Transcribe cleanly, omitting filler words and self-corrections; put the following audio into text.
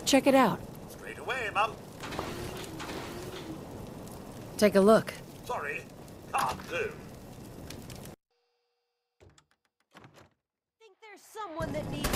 Check it out. Straight away, Mum. Take a look. Sorry, can't do. Think there's someone that needs